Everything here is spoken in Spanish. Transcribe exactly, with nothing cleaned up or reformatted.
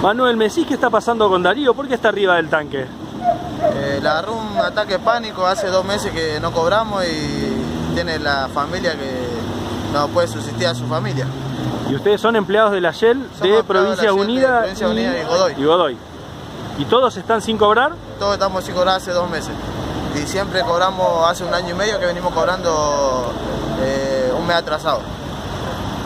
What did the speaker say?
Manuel, ¿me decís qué está pasando con Darío? ¿Por qué está arriba del tanque? Eh, le agarró un ataque de pánico hace dos meses que no cobramos y tiene la familia que no puede subsistir a su familia. ¿Y ustedes son empleados de la Shell de Provincia Unida, Provincia Unida y Godoy. y Godoy? ¿Y todos están sin cobrar? Todos estamos sin cobrar hace dos meses. Y siempre cobramos, hace un año y medio que venimos cobrando eh, un mes atrasado.